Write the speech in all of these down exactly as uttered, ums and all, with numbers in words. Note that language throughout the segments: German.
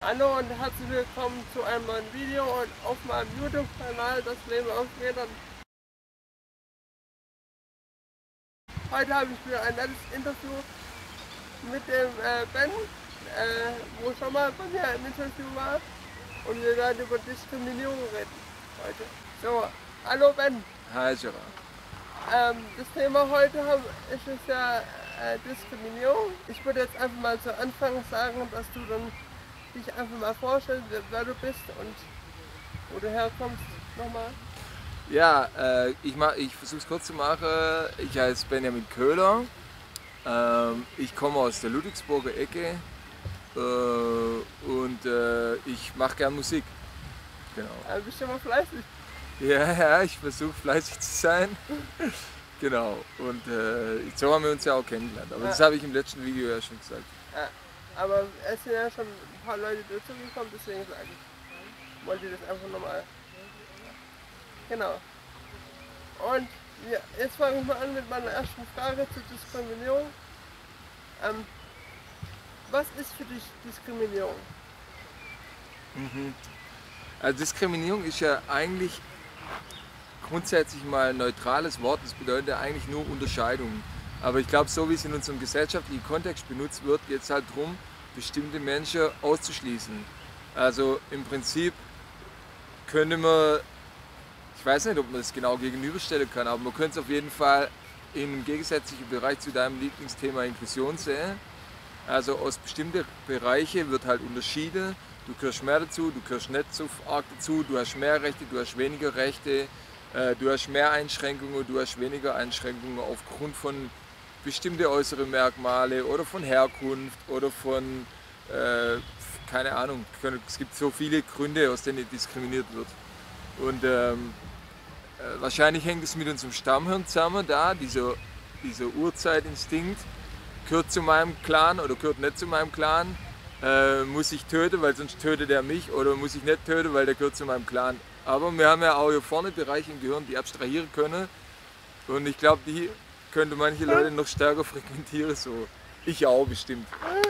Hallo und herzlich willkommen zu einem neuen Video und auf meinem YouTube-Kanal Das Leben auf Rädern. Heute habe ich mir ein nettes Interview mit dem äh, Ben, äh, wo schon mal bei mir im Interview war, und wir werden über Diskriminierung reden heute. So, hallo Ben. Hi Gerard. Ähm, das Thema heute haben, ist es ja äh, Diskriminierung. Ich würde jetzt einfach mal zu Anfang sagen, dass du dann dich einfach mal vorstellst, wer, wer du bist und wo du herkommst nochmal. Ja, äh, ich, ich versuche es kurz zu machen. Ich heiße Benjamin Köhler. Ähm, ich komme aus der Ludwigsburger Ecke äh, und äh, ich mache gern Musik. Genau. Ja, bist du mal fleißig. Ja, ja, ich versuche fleißig zu sein. Genau. Und äh, so haben wir uns ja auch kennengelernt. Aber ja, das habe ich im letzten Video ja schon gesagt. Ja, aber es sind ja schon ein paar Leute dazugekommen, deswegen sage ich, wollte ich das einfach nochmal. Genau. Und ja, jetzt fange ich mal an mit meiner ersten Frage zur Diskriminierung. Ähm, was ist für dich Diskriminierung? Mhm. Also Diskriminierung ist ja eigentlich grundsätzlich mal ein neutrales Wort, das bedeutet ja eigentlich nur Unterscheidung. Aber ich glaube, so wie es in unserem gesellschaftlichen Kontext benutzt wird, geht es halt darum, bestimmte Menschen auszuschließen. Also im Prinzip könnte man, ich weiß nicht, ob man das genau gegenüberstellen kann, aber man könnte es auf jeden Fall im gegensätzlichen Bereich zu deinem Lieblingsthema Inklusion sehen. Also aus bestimmten Bereichen wird halt unterschieden. Du gehörst mehr dazu, du gehörst nicht so arg dazu, du hast mehr Rechte, du hast weniger Rechte, äh, du hast mehr Einschränkungen, du hast weniger Einschränkungen aufgrund von bestimmten äußeren Merkmale oder von Herkunft oder von, äh, keine Ahnung, es gibt so viele Gründe, aus denen diskriminiert wird. Und ähm, äh, wahrscheinlich hängt es mit unserem Stammhirn zusammen, da, dieser, dieser Urzeitinstinkt, gehört zu meinem Clan oder gehört nicht zu meinem Clan, äh, muss ich töten, weil sonst tötet er mich, oder muss ich nicht töten, weil der gehört zu meinem Clan. Aber wir haben ja auch hier vorne Bereiche im Gehirn, die abstrahieren können, und ich glaube, die könnte manche Leute noch stärker frequentieren, so. Ich auch bestimmt.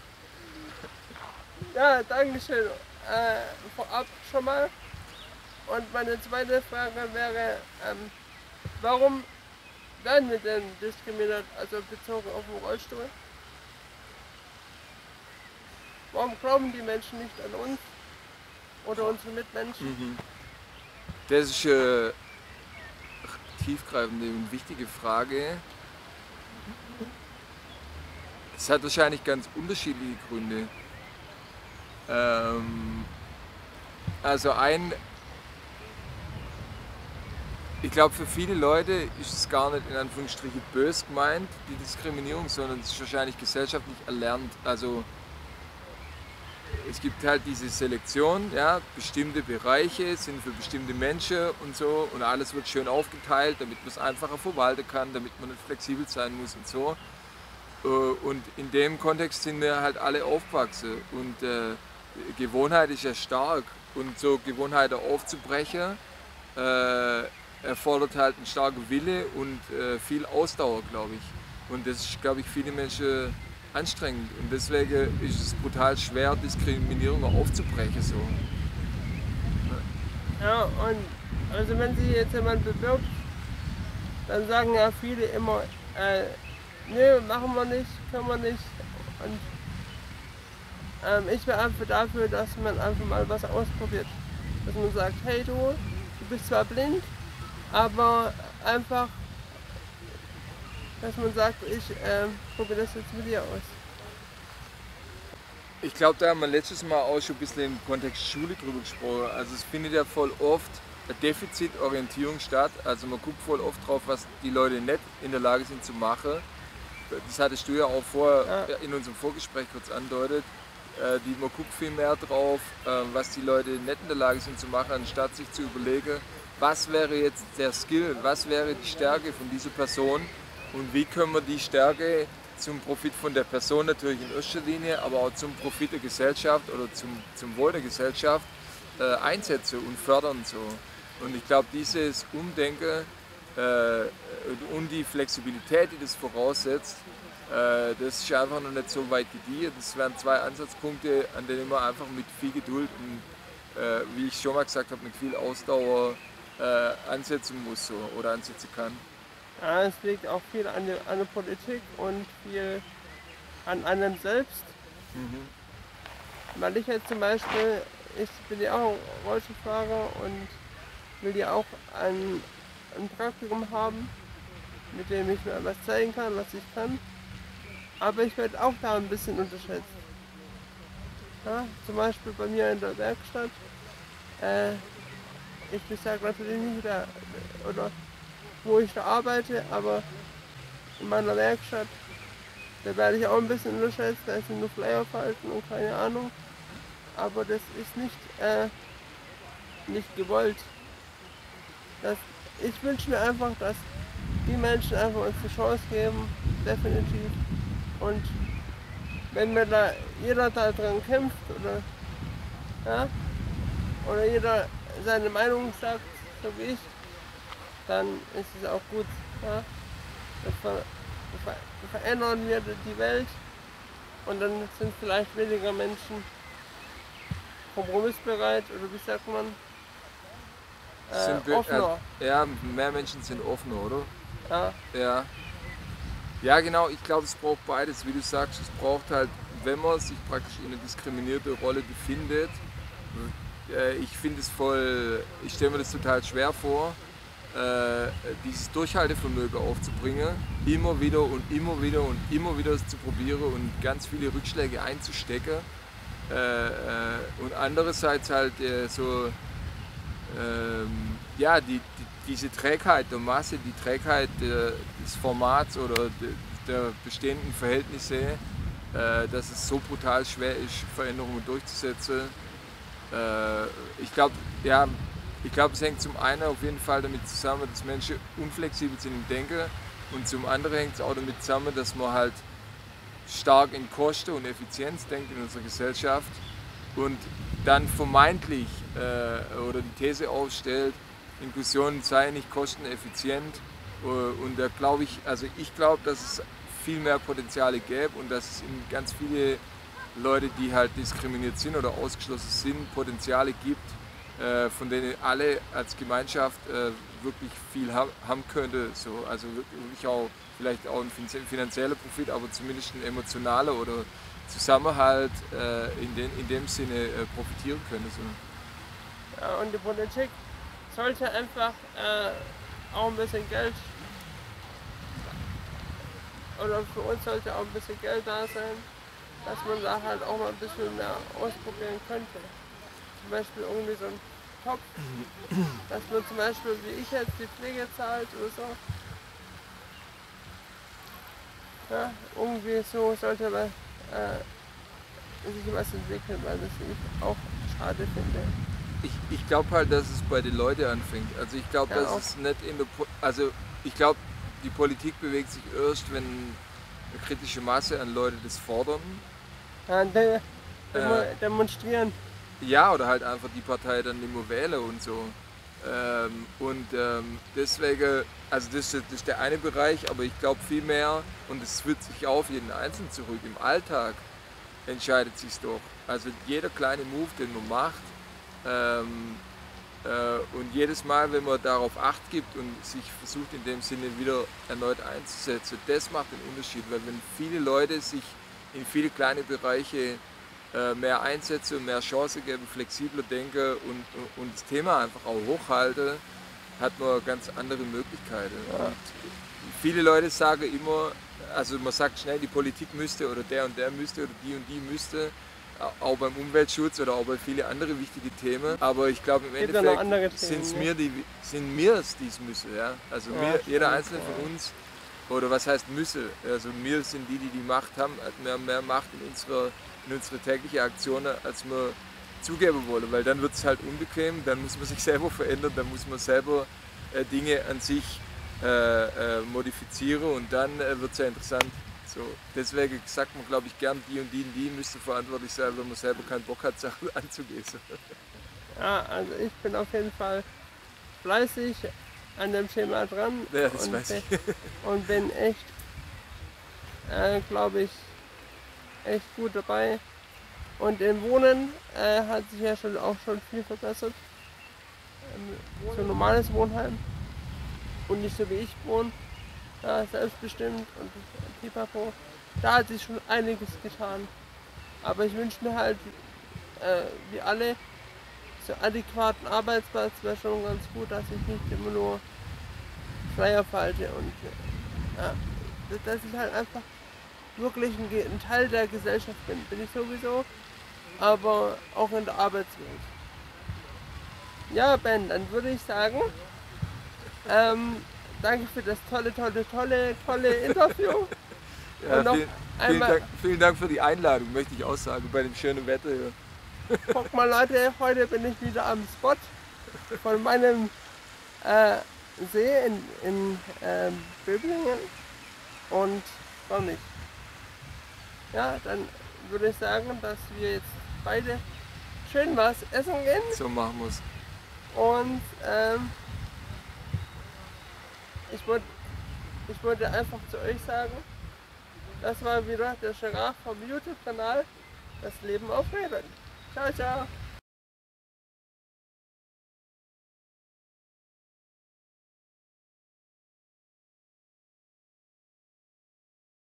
Ja, danke schön. Äh, vorab schon mal. Und meine zweite Frage wäre, ähm, warum werden wir denn diskriminiert, also bezogen auf den Rollstuhl? Warum glauben die Menschen nicht an uns oder unsere Mitmenschen? Mhm. Das ist eine tiefgreifende und wichtige Frage. Es hat wahrscheinlich ganz unterschiedliche Gründe. Ähm, also ein, ich glaube, für viele Leute ist es gar nicht in Anführungsstrichen böse gemeint, die Diskriminierung, sondern es ist wahrscheinlich gesellschaftlich erlernt. Also es gibt halt diese Selektion, ja, bestimmte Bereiche sind für bestimmte Menschen und so, und alles wird schön aufgeteilt, damit man es einfacher verwalten kann, damit man nicht flexibel sein muss und so. Und in dem Kontext sind wir halt alle aufgewachsen, und äh, Gewohnheit ist ja stark, und so Gewohnheiten aufzubrechen äh, erfordert halt einen starken Wille und äh, viel Ausdauer, glaube ich. Und das ist, glaube ich, viele Menschen anstrengend, und deswegen ist es brutal schwer, Diskriminierung aufzubrechen. So. Ja, und also wenn sich jetzt jemand bewirbt, dann sagen ja viele immer, äh, nö, machen wir nicht, können wir nicht. Und ähm, ich wäre einfach dafür, dass man einfach mal was ausprobiert. Dass man sagt, hey du, du bist zwar blind, aber einfach, dass man sagt, ich äh, probiere das jetzt mit dir aus. Ich glaube, da haben wir letztes Mal auch schon ein bisschen im Kontext Schule drüber gesprochen. Also es findet ja voll oft eine Defizitorientierung statt. Also man guckt voll oft drauf, was die Leute nicht in der Lage sind zu machen. Das hattest du ja auch vorher ja. in unserem Vorgespräch kurz andeutet. Die, man guckt viel mehr drauf, was die Leute nicht in der Lage sind zu machen, anstatt sich zu überlegen, was wäre jetzt der Skill, was wäre die Stärke von dieser Person, und wie können wir die Stärke zum Profit von der Person natürlich in erster Linie, aber auch zum Profit der Gesellschaft oder zum, zum Wohl der Gesellschaft äh, einsetzen und fördern. So. Und ich glaube, dieses Umdenken äh, und die Flexibilität, die das voraussetzt, Äh, das ist einfach noch nicht so weit gediehen. Das wären zwei Ansatzpunkte, an denen man einfach mit viel Geduld und, äh, wie ich schon mal gesagt habe, mit viel Ausdauer äh, ansetzen muss so, oder ansetzen kann. Ja, es liegt auch viel an der, an der Politik und viel an einem selbst. Mhm. Weil ich jetzt zum Beispiel, ich bin ja auch Rollstuhlfahrer und will ja auch ein, ein Praktikum haben, mit dem ich mir was zeigen kann, was ich kann. Aber ich werde auch da ein bisschen unterschätzt. Ja, zum Beispiel bei mir in der Werkstatt. Äh, ich sage natürlich nicht, da, oder wo ich da arbeite, aber in meiner Werkstatt, da werde ich auch ein bisschen unterschätzt. Da sind nur Flyer falten und keine Ahnung. Aber das ist nicht, äh, nicht gewollt. Das, ich wünsche mir einfach, dass die Menschen einfach uns eine Chance geben, definitiv. Und wenn mir da jeder da dran kämpft oder, ja, oder jeder seine Meinung sagt, so wie ich, dann ist es auch gut. Ja. Dann ver, ver, verändern wir die Welt und dann sind vielleicht weniger Menschen kompromissbereit oder wie sagt man, äh, Sind wir- offener. äh, ja, mehr Menschen sind offener, oder? Ja. Ja. Ja, genau, ich glaube, es braucht beides, wie du sagst. Es braucht halt, wenn man sich praktisch in eine diskriminierte Rolle befindet, äh, ich finde es voll, ich stelle mir das total schwer vor, äh, dieses Durchhaltevermögen aufzubringen, immer wieder und immer wieder und immer wieder es zu probieren und ganz viele Rückschläge einzustecken. Äh, äh, und andererseits halt äh, so, ähm, ja, die, die, diese Trägheit der Masse, die Trägheit der, des Formats oder de, der bestehenden Verhältnisse, äh, dass es so brutal schwer ist, Veränderungen durchzusetzen. Äh, ich glaube, ja, ich glaube, es hängt zum einen auf jeden Fall damit zusammen, dass Menschen unflexibel sind im Denken und zum anderen hängt es auch damit zusammen, dass man halt stark in Kosten und Effizienz denkt in unserer Gesellschaft und dann vermeintlich äh, oder die These aufstellt, Inklusion sei nicht kosteneffizient. Äh, und da glaube ich, also ich glaube, dass es viel mehr Potenziale gäbe und dass es in ganz viele Leute, die halt diskriminiert sind oder ausgeschlossen sind, Potenziale gibt, äh, von denen alle als Gemeinschaft äh, wirklich viel ha haben könnte. So, also wirklich auch vielleicht auch ein finanzieller Profit, aber zumindest ein emotionaler oder Zusammenhalt äh, in, den, in dem Sinne äh, profitieren könnte. So. Ja, und die Politik sollte einfach äh, auch ein bisschen Geld, oder für uns sollte auch ein bisschen Geld da sein, dass man da halt auch mal ein bisschen mehr ausprobieren könnte. Zum Beispiel irgendwie so ein Topf, dass man zum Beispiel, wie ich jetzt, die Pflege zahlt oder so. Ja, irgendwie so sollte man äh, sich was entwickeln, weil das ich auch schade finde. Ich, ich glaube halt, dass es bei den Leuten anfängt. Also ich glaube, Ja, dass auch. es nicht in der po also ich glaube, die Politik bewegt sich erst, wenn eine kritische Masse an Leute das fordern. Ja, de, demo, Äh. demonstrieren. Ja, oder halt einfach die Partei dann nicht mehr wählen und so. Ähm, und ähm, deswegen, also das, das ist der eine Bereich, aber ich glaube viel mehr, und es wird sich auf jeden Einzelnen zurück, im Alltag entscheidet sich doch. Also jeder kleine Move, den man macht, ähm, äh, und jedes Mal, wenn man darauf Acht gibt und sich versucht in dem Sinne wieder erneut einzusetzen, das macht den Unterschied, weil wenn viele Leute sich in viele kleine Bereiche mehr einsetzen, mehr Chancen geben, flexibler denken und, und das Thema einfach auch hochhalten, hat man ganz andere Möglichkeiten. Ja. Und viele Leute sagen immer, also man sagt schnell, die Politik müsste oder der und der müsste oder die und die müsste, auch beim Umweltschutz oder auch bei vielen anderen wichtigen Themen. Aber ich glaube im Gibt ja noch andere Endeffekt Themen, sind's ne? mir die, sind wir es, die es müssen. Ja? Also Ja, wir, stimmt, jeder Einzelne ja. von uns, oder was heißt müsse, also wir sind die, die die Macht haben, mehr, mehr Macht in unserer in unsere täglichen Aktionen, als wir zugeben wollen, weil dann wird es halt unbequem, dann muss man sich selber verändern, dann muss man selber äh, Dinge an sich äh, äh, modifizieren und dann äh, wird es ja interessant. So, deswegen sagt man, glaube ich, gern, die und die und die müsste verantwortlich sein, wenn man selber keinen Bock hat, Sachen anzugehen. So. Ja, also ich bin auf jeden Fall fleißig an dem Thema dran Ja, das und, weiß bin, ich. und bin echt äh, glaube ich, echt gut dabei. Und im Wohnen äh, hat sich ja schon auch schon viel verbessert. Ähm, so ein normales Wohnheim und nicht so wie ich wohne, ja, selbstbestimmt und pipapo. Da hat sich schon einiges getan. Aber ich wünsche mir halt, äh, wie alle, so adäquaten Arbeitsplatz wäre schon ganz gut, dass ich nicht immer nur Flyer falte und äh, ja, dass ich halt einfach wirklich ein, Ge- ein Teil der Gesellschaft bin, bin ich sowieso, aber auch in der Arbeitswelt. Ja, Ben, dann würde ich sagen, ähm, danke für das tolle, tolle, tolle, tolle Interview. Ja, Und noch vielen, vielen, einmal, Dank, vielen Dank für die Einladung, möchte ich auch sagen, bei dem schönen Wetter hier. guck mal Leute, heute bin ich wieder am Spot von meinem äh, See in, in äh, Böblingen und noch nicht. Ja, dann würde ich sagen, dass wir jetzt beide schön was essen gehen So machen wir es. und ähm, ich wollte ich wollte einfach zu euch sagen, das war wieder der Giraffe vom YouTube-Kanal, das Leben auf Reden. Ciao, ciao!